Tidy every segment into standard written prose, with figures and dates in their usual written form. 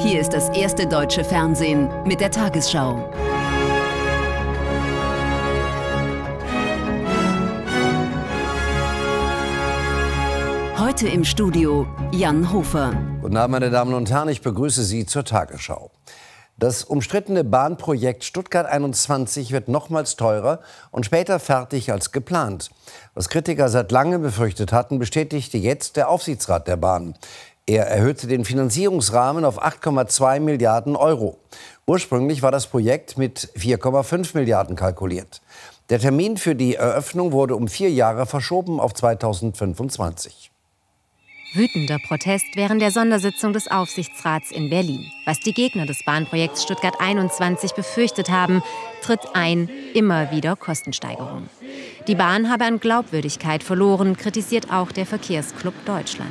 Hier ist das erste deutsche Fernsehen mit der Tagesschau. Heute im Studio Jan Hofer. Guten Abend, meine Damen und Herren, ich begrüße Sie zur Tagesschau. Das umstrittene Bahnprojekt Stuttgart 21 wird nochmals teurer und später fertig als geplant. Was Kritiker seit langem befürchtet hatten, bestätigte jetzt der Aufsichtsrat der Bahn. Er erhöhte den Finanzierungsrahmen auf 8,2 Milliarden Euro. Ursprünglich war das Projekt mit 4,5 Milliarden kalkuliert. Der Termin für die Eröffnung wurde um 4 Jahre verschoben auf 2025. Wütender Protest während der Sondersitzung des Aufsichtsrats in Berlin. Was die Gegner des Bahnprojekts Stuttgart 21 befürchtet haben, tritt ein, immer wieder Kostensteigerungen. Die Bahn habe an Glaubwürdigkeit verloren, kritisiert auch der Verkehrsclub Deutschland.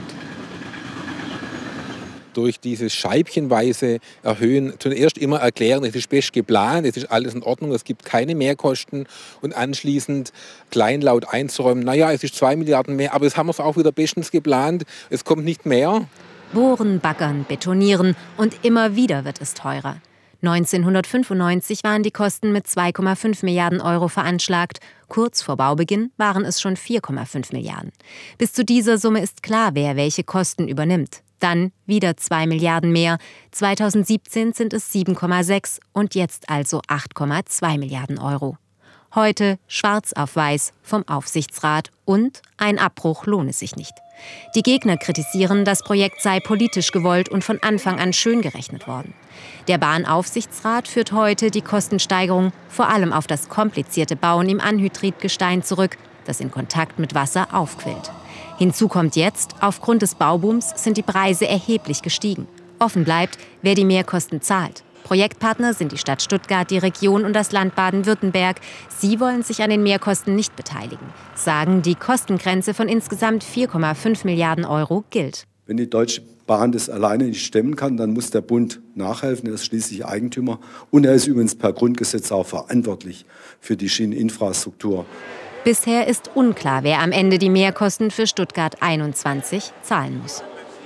Durch dieses scheibchenweise Erhöhen zuerst immer erklären, es ist best geplant, es ist alles in Ordnung, es gibt keine Mehrkosten und anschließend kleinlaut einzuräumen, naja, es ist 2 Milliarden mehr, aber das haben wir auch wieder bestens geplant, es kommt nicht mehr. Bohren, baggern, betonieren und immer wieder wird es teurer. 1995 waren die Kosten mit 2,5 Milliarden Euro veranschlagt. Kurz vor Baubeginn waren es schon 4,5 Milliarden. Bis zu dieser Summe ist klar, wer welche Kosten übernimmt. Dann wieder 2 Milliarden mehr. 2017 sind es 7,6 und jetzt also 8,2 Milliarden Euro. Heute schwarz auf weiß vom Aufsichtsrat und ein Abbruch lohne sich nicht. Die Gegner kritisieren, das Projekt sei politisch gewollt und von Anfang an schön gerechnet worden. Der Bahnaufsichtsrat führt heute die Kostensteigerung vor allem auf das komplizierte Bauen im Anhydritgestein zurück, das in Kontakt mit Wasser aufquillt. Hinzu kommt jetzt, aufgrund des Baubooms sind die Preise erheblich gestiegen. Offen bleibt, wer die Mehrkosten zahlt. Projektpartner sind die Stadt Stuttgart, die Region und das Land Baden-Württemberg. Sie wollen sich an den Mehrkosten nicht beteiligen. Sagen, die Kostengrenze von insgesamt 4,5 Milliarden Euro gilt. Wenn die Deutsche Bahn das alleine nicht stemmen kann, dann muss der Bund nachhelfen. Er ist schließlich Eigentümer. Und er ist übrigens per Grundgesetz auch verantwortlich für die Schieneninfrastruktur. Bisher ist unklar, wer am Ende die Mehrkosten für Stuttgart 21 zahlen muss.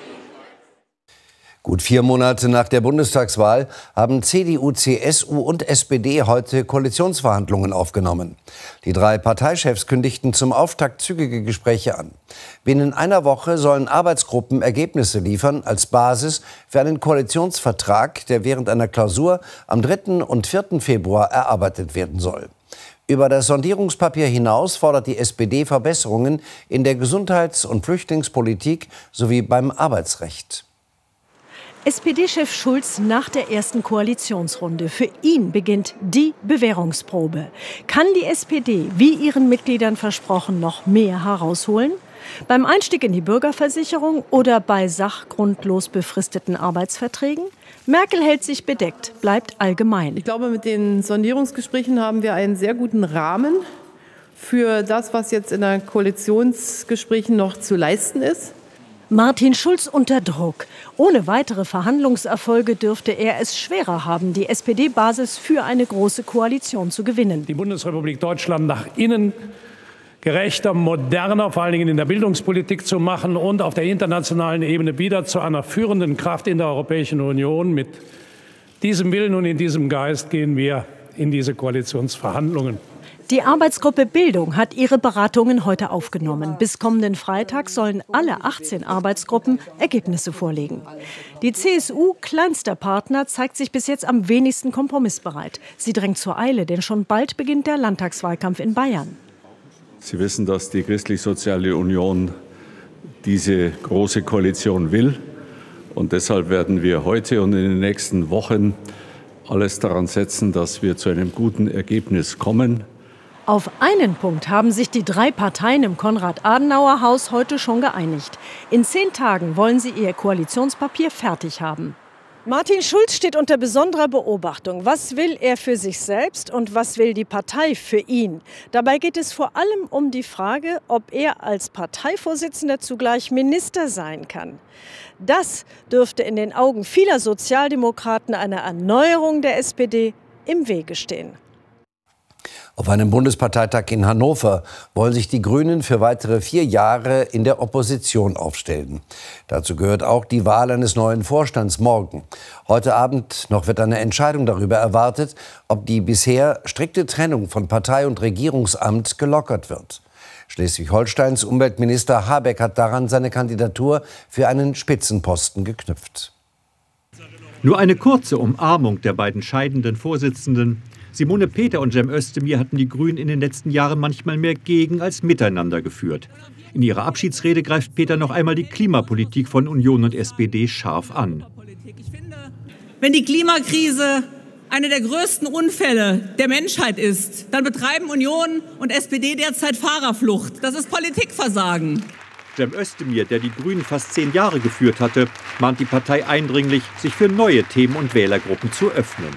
Gut 4 Monate nach der Bundestagswahl haben CDU, CSU und SPD heute Koalitionsverhandlungen aufgenommen. Die 3 Parteichefs kündigten zum Auftakt zügige Gespräche an. Binnen einer Woche sollen Arbeitsgruppen Ergebnisse liefern als Basis für einen Koalitionsvertrag, der während einer Klausur am 3. und 4. Februar erarbeitet werden soll. Über das Sondierungspapier hinaus fordert die SPD Verbesserungen in der Gesundheits- und Flüchtlingspolitik sowie beim Arbeitsrecht. SPD-Chef Schulz nach der ersten Koalitionsrunde. Für ihn beginnt die Bewährungsprobe. Kann die SPD, wie ihren Mitgliedern versprochen, noch mehr herausholen? Beim Einstieg in die Bürgerversicherung oder bei sachgrundlos befristeten Arbeitsverträgen? Merkel hält sich bedeckt, bleibt allgemein. Ich glaube, mit den Sondierungsgesprächen haben wir einen sehr guten Rahmen für das, was jetzt in den Koalitionsgesprächen noch zu leisten ist. Martin Schulz unter Druck. Ohne weitere Verhandlungserfolge dürfte er es schwerer haben, die SPD-Basis für eine große Koalition zu gewinnen. Die Bundesrepublik Deutschland nach innen gerechter, moderner, vor allen Dingen in der Bildungspolitik zu machen und auf der internationalen Ebene wieder zu einer führenden Kraft in der Europäischen Union. Mit diesem Willen und in diesem Geist gehen wir in diese Koalitionsverhandlungen. Die Arbeitsgruppe Bildung hat ihre Beratungen heute aufgenommen. Bis kommenden Freitag sollen alle 18 Arbeitsgruppen Ergebnisse vorlegen. Die CSU, kleinster Partner, zeigt sich bis jetzt am wenigsten kompromissbereit. Sie drängt zur Eile, denn schon bald beginnt der Landtagswahlkampf in Bayern. Sie wissen, dass die Christlich-Soziale Union diese große Koalition will. Und deshalb werden wir heute und in den nächsten Wochen alles daran setzen, dass wir zu einem guten Ergebnis kommen. Auf einen Punkt haben sich die 3 Parteien im Konrad-Adenauer-Haus heute schon geeinigt. In 10 Tagen wollen sie ihr Koalitionspapier fertig haben. Martin Schulz steht unter besonderer Beobachtung. Was will er für sich selbst und was will die Partei für ihn? Dabei geht es vor allem um die Frage, ob er als Parteivorsitzender zugleich Minister sein kann. Das dürfte in den Augen vieler Sozialdemokraten einer Erneuerung der SPD im Wege stehen. Auf einem Bundesparteitag in Hannover wollen sich die Grünen für weitere 4 Jahre in der Opposition aufstellen. Dazu gehört auch die Wahl eines neuen Vorstands morgen. Heute Abend noch wird eine Entscheidung darüber erwartet, ob die bisher strikte Trennung von Partei und Regierungsamt gelockert wird. Schleswig-Holsteins Umweltminister Habeck hat daran seine Kandidatur für einen Spitzenposten geknüpft. Nur eine kurze Umarmung der beiden scheidenden Vorsitzenden. Simone Peter und Cem Özdemir hatten die Grünen in den letzten Jahren manchmal mehr gegen als miteinander geführt. In ihrer Abschiedsrede greift Peter noch einmal die Klimapolitik von Union und SPD scharf an. Wenn die Klimakrise einer der größten Unfälle der Menschheit ist, dann betreiben Union und SPD derzeit Fahrerflucht. Das ist Politikversagen. Cem Özdemir, der die Grünen fast 10 Jahre geführt hatte, mahnt die Partei eindringlich, sich für neue Themen und Wählergruppen zu öffnen.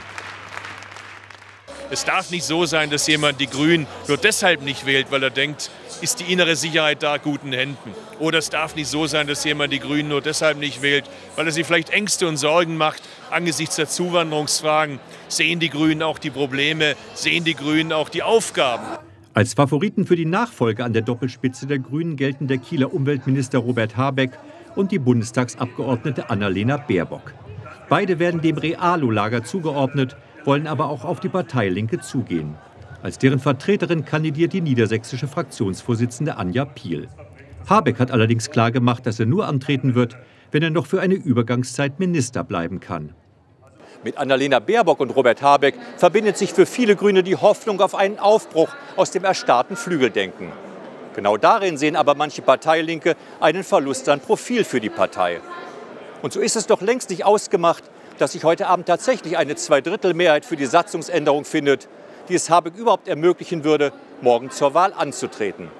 Es darf nicht so sein, dass jemand die Grünen nur deshalb nicht wählt, weil er denkt, ist die innere Sicherheit da guten Händen. Oder es darf nicht so sein, dass jemand die Grünen nur deshalb nicht wählt, weil er sich vielleicht Ängste und Sorgen macht angesichts der Zuwanderungsfragen. Sehen die Grünen auch die Probleme, sehen die Grünen auch die Aufgaben. Als Favoriten für die Nachfolge an der Doppelspitze der Grünen gelten der Kieler Umweltminister Robert Habeck und die Bundestagsabgeordnete Annalena Baerbock. Beide werden dem Realo-Lager zugeordnet, wollen aber auch auf die Partei Linke zugehen. Als deren Vertreterin kandidiert die niedersächsische Fraktionsvorsitzende Anja Piel. Habeck hat allerdings klargemacht, dass er nur antreten wird, wenn er noch für eine Übergangszeit Minister bleiben kann. Mit Annalena Baerbock und Robert Habeck verbindet sich für viele Grüne die Hoffnung auf einen Aufbruch aus dem erstarrten Flügeldenken. Genau darin sehen aber manche Parteilinke einen Verlust an Profil für die Partei. Und so ist es doch längst nicht ausgemacht, dass sich heute Abend tatsächlich eine Zweidrittelmehrheit für die Satzungsänderung findet, die es Habeck überhaupt ermöglichen würde, morgen zur Wahl anzutreten.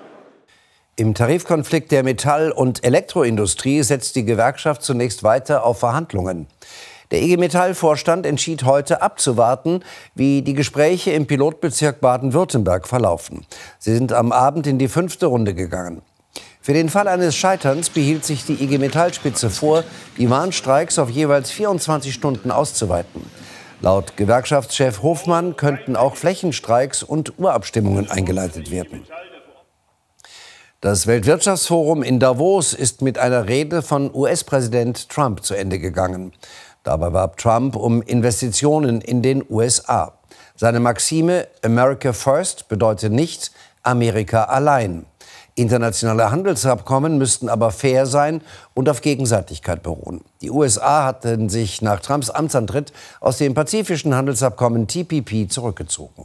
Im Tarifkonflikt der Metall- und Elektroindustrie setzt die Gewerkschaft zunächst weiter auf Verhandlungen. Der IG Metall-Vorstand entschied heute abzuwarten, wie die Gespräche im Pilotbezirk Baden-Württemberg verlaufen. Sie sind am Abend in die 5. Runde gegangen. Für den Fall eines Scheiterns behielt sich die IG Metall-Spitze vor, die Warnstreiks auf jeweils 24 Stunden auszuweiten. Laut Gewerkschaftschef Hofmann könnten auch Flächenstreiks und Urabstimmungen eingeleitet werden. Das Weltwirtschaftsforum in Davos ist mit einer Rede von US-Präsident Trump zu Ende gegangen. Dabei warb Trump um Investitionen in den USA. Seine Maxime America First bedeutet nicht Amerika allein. Internationale Handelsabkommen müssten aber fair sein und auf Gegenseitigkeit beruhen. Die USA hatten sich nach Trumps Amtsantritt aus dem pazifischen Handelsabkommen TPP zurückgezogen.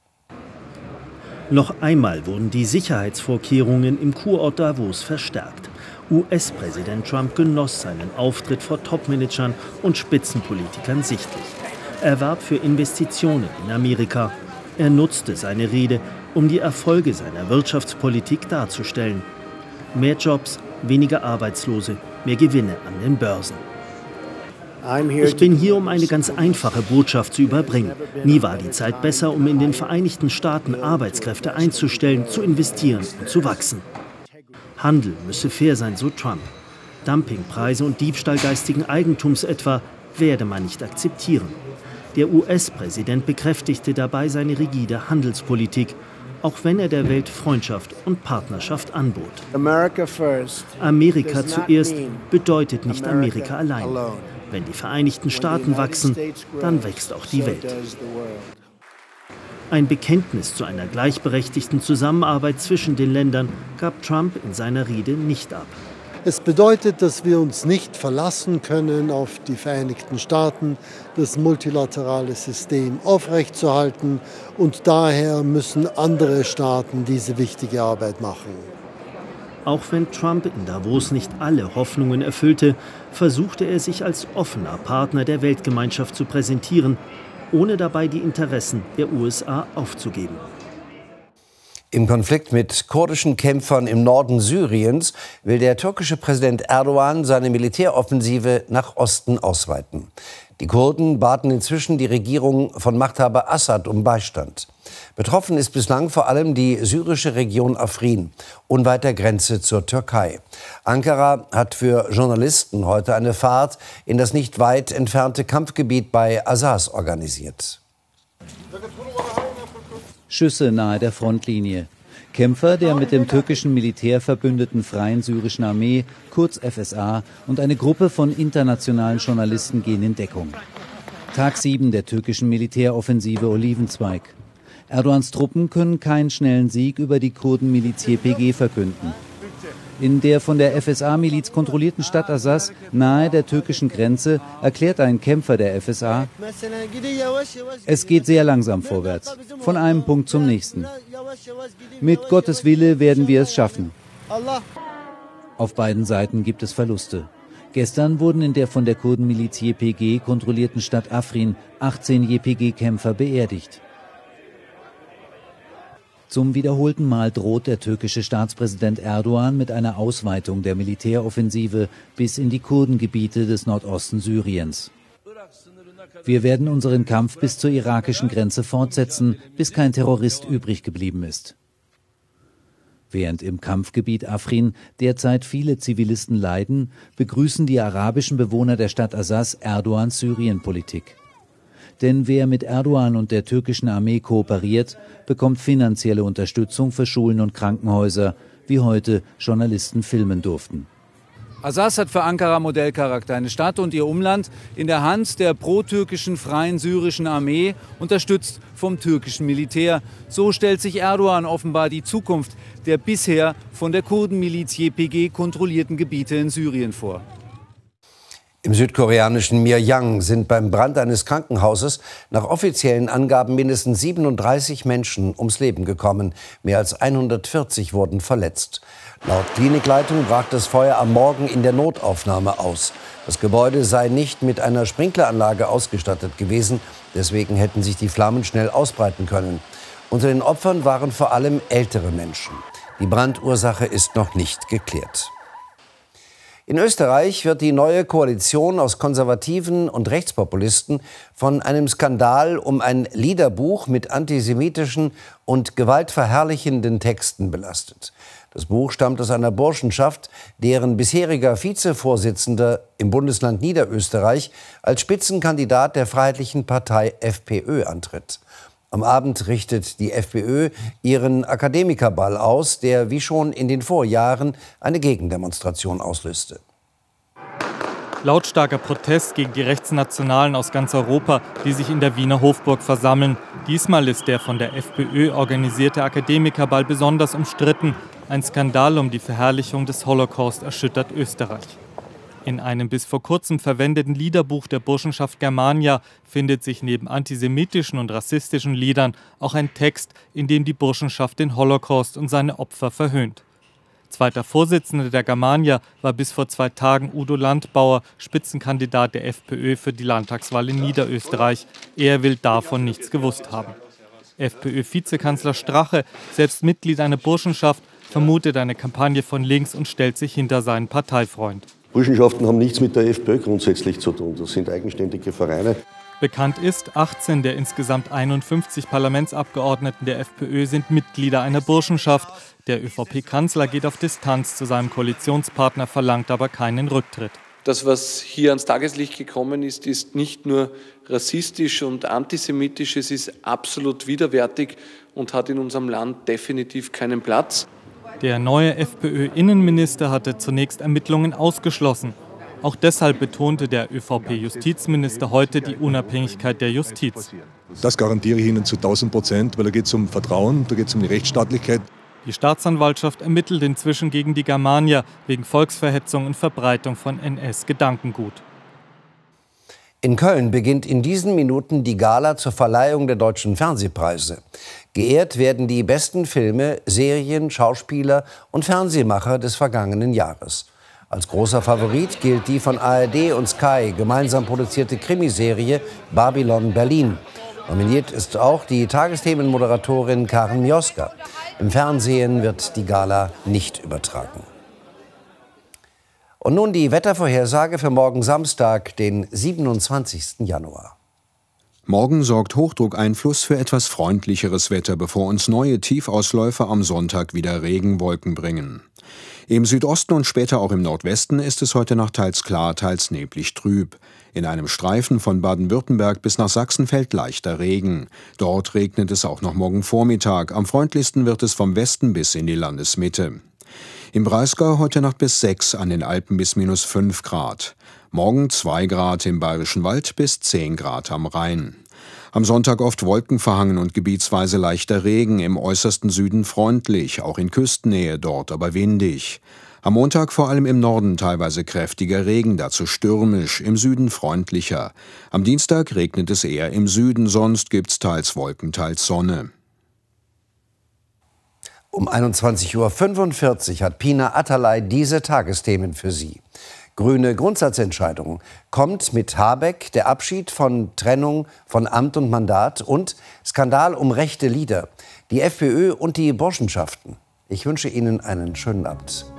Noch einmal wurden die Sicherheitsvorkehrungen im Kurort Davos verstärkt. US-Präsident Trump genoss seinen Auftritt vor Topmanagern und Spitzenpolitikern sichtlich. Er warb für Investitionen in Amerika. Er nutzte seine Rede, um die Erfolge seiner Wirtschaftspolitik darzustellen. Mehr Jobs, weniger Arbeitslose, mehr Gewinne an den Börsen. Ich bin hier, um eine ganz einfache Botschaft zu überbringen. Nie war die Zeit besser, um in den Vereinigten Staaten Arbeitskräfte einzustellen, zu investieren und zu wachsen. Handel müsse fair sein, so Trump. Dumpingpreise und Diebstahl geistigen Eigentums etwa werde man nicht akzeptieren. Der US-Präsident bekräftigte dabei seine rigide Handelspolitik, auch wenn er der Welt Freundschaft und Partnerschaft anbot. Amerika zuerst bedeutet nicht Amerika allein. Wenn die Vereinigten Staaten wachsen, dann wächst auch die Welt. Ein Bekenntnis zu einer gleichberechtigten Zusammenarbeit zwischen den Ländern gab Trump in seiner Rede nicht ab. Es bedeutet, dass wir uns nicht verlassen können auf die Vereinigten Staaten, das multilaterale System aufrechtzuerhalten. Und daher müssen andere Staaten diese wichtige Arbeit machen. Auch wenn Trump in Davos nicht alle Hoffnungen erfüllte, versuchte er sich als offener Partner der Weltgemeinschaft zu präsentieren, ohne dabei die Interessen der USA aufzugeben. Im Konflikt mit kurdischen Kämpfern im Norden Syriens will der türkische Präsident Erdogan seine Militäroffensive nach Osten ausweiten. Die Kurden baten inzwischen die Regierung von Machthaber Assad um Beistand. Betroffen ist bislang vor allem die syrische Region Afrin, unweit der Grenze zur Türkei. Ankara hat für Journalisten heute eine Fahrt in das nicht weit entfernte Kampfgebiet bei Azaz organisiert. Schüsse nahe der Frontlinie. Kämpfer der mit dem türkischen Militär verbündeten Freien Syrischen Armee, kurz FSA, und eine Gruppe von internationalen Journalisten gehen in Deckung. Tag 7 der türkischen Militäroffensive Olivenzweig. Erdogans Truppen können keinen schnellen Sieg über die Kurdenmiliz YPG verkünden. In der von der FSA-Miliz kontrollierten Stadt Azaz, nahe der türkischen Grenze, erklärt ein Kämpfer der FSA: Es geht sehr langsam vorwärts, von einem Punkt zum nächsten. Mit Gottes Wille werden wir es schaffen. Auf beiden Seiten gibt es Verluste. Gestern wurden in der von der Kurdenmiliz YPG kontrollierten Stadt Afrin 18 YPG-Kämpfer beerdigt. Zum wiederholten Mal droht der türkische Staatspräsident Erdogan mit einer Ausweitung der Militäroffensive bis in die Kurdengebiete des Nordosten Syriens. Wir werden unseren Kampf bis zur irakischen Grenze fortsetzen, bis kein Terrorist übrig geblieben ist. Während im Kampfgebiet Afrin derzeit viele Zivilisten leiden, begrüßen die arabischen Bewohner der Stadt Azaz Erdogans Syrienpolitik. Denn wer mit Erdogan und der türkischen Armee kooperiert, bekommt finanzielle Unterstützung für Schulen und Krankenhäuser, wie heute Journalisten filmen durften. Azaz hat für Ankara Modellcharakter. Eine Stadt und ihr Umland in der Hand der pro-türkischen Freien Syrischen Armee, unterstützt vom türkischen Militär. So stellt sich Erdogan offenbar die Zukunft der bisher von der Kurdenmiliz YPG kontrollierten Gebiete in Syrien vor. Im südkoreanischen Miryang sind beim Brand eines Krankenhauses nach offiziellen Angaben mindestens 37 Menschen ums Leben gekommen. Mehr als 140 wurden verletzt. Laut Klinikleitung brach das Feuer am Morgen in der Notaufnahme aus. Das Gebäude sei nicht mit einer Sprinkleranlage ausgestattet gewesen. Deswegen hätten sich die Flammen schnell ausbreiten können. Unter den Opfern waren vor allem ältere Menschen. Die Brandursache ist noch nicht geklärt. In Österreich wird die neue Koalition aus Konservativen und Rechtspopulisten von einem Skandal um ein Liederbuch mit antisemitischen und gewaltverherrlichenden Texten belastet. Das Buch stammt aus einer Burschenschaft, deren bisheriger Vizevorsitzender im Bundesland Niederösterreich als Spitzenkandidat der Freiheitlichen Partei FPÖ antritt. Am Abend richtet die FPÖ ihren Akademikerball aus, der wie schon in den Vorjahren eine Gegendemonstration auslöste. Lautstarker Protest gegen die Rechtsnationalen aus ganz Europa, die sich in der Wiener Hofburg versammeln. Diesmal ist der von der FPÖ organisierte Akademikerball besonders umstritten. Ein Skandal um die Verherrlichung des Holocaust erschüttert Österreich. In einem bis vor kurzem verwendeten Liederbuch der Burschenschaft Germania findet sich neben antisemitischen und rassistischen Liedern auch ein Text, in dem die Burschenschaft den Holocaust und seine Opfer verhöhnt. Zweiter Vorsitzender der Germania war bis vor 2 Tagen Udo Landbauer, Spitzenkandidat der FPÖ für die Landtagswahl in Niederösterreich. Er will davon nichts gewusst haben. FPÖ-Vizekanzler Strache, selbst Mitglied einer Burschenschaft, vermutet eine Kampagne von links und stellt sich hinter seinen Parteifreund. Burschenschaften haben nichts mit der FPÖ grundsätzlich zu tun. Das sind eigenständige Vereine. Bekannt ist, 18 der insgesamt 51 Parlamentsabgeordneten der FPÖ sind Mitglieder einer Burschenschaft. Der ÖVP-Kanzler geht auf Distanz zu seinem Koalitionspartner, verlangt aber keinen Rücktritt. Das, was hier ans Tageslicht gekommen ist, ist nicht nur rassistisch und antisemitisch, es ist absolut widerwärtig und hat in unserem Land definitiv keinen Platz. Der neue FPÖ-Innenminister hatte zunächst Ermittlungen ausgeschlossen. Auch deshalb betonte der ÖVP-Justizminister heute die Unabhängigkeit der Justiz. Das garantiere ich Ihnen zu 1000%, weil da geht es um Vertrauen, da geht es um die Rechtsstaatlichkeit. Die Staatsanwaltschaft ermittelt inzwischen gegen die Germania wegen Volksverhetzung und Verbreitung von NS-Gedankengut. In Köln beginnt in diesen Minuten die Gala zur Verleihung der Deutschen Fernsehpreise. Geehrt werden die besten Filme, Serien, Schauspieler und Fernsehmacher des vergangenen Jahres. Als großer Favorit gilt die von ARD und Sky gemeinsam produzierte Krimiserie Babylon Berlin. Nominiert ist auch die Tagesthemenmoderatorin Karen Mioska. Im Fernsehen wird die Gala nicht übertragen. Und nun die Wettervorhersage für morgen Samstag, den 27. Januar. Morgen sorgt Hochdruckeinfluss für etwas freundlicheres Wetter, bevor uns neue Tiefausläufer am Sonntag wieder Regenwolken bringen. Im Südosten und später auch im Nordwesten ist es heute Nacht teils klar, teils neblig trüb. In einem Streifen von Baden-Württemberg bis nach Sachsen fällt leichter Regen. Dort regnet es auch noch morgen Vormittag. Am freundlichsten wird es vom Westen bis in die Landesmitte. Im Breisgau heute Nacht bis 6, an den Alpen bis -5 Grad. Morgen 2 Grad im Bayerischen Wald bis 10 Grad am Rhein. Am Sonntag oft wolkenverhangen und gebietsweise leichter Regen, im äußersten Süden freundlich, auch in Küstennähe, dort aber windig. Am Montag vor allem im Norden teilweise kräftiger Regen, dazu stürmisch, im Süden freundlicher. Am Dienstag regnet es eher im Süden, sonst gibt's teils Wolken, teils Sonne. Um 21:45 Uhr hat Pina Atalay diese Tagesthemen für Sie. Grüne Grundsatzentscheidung. Kommt mit Habeck der Abschied von Trennung von Amt und Mandat und Skandal um rechte Lieder. Die FPÖ und die Burschenschaften. Ich wünsche Ihnen einen schönen Abend.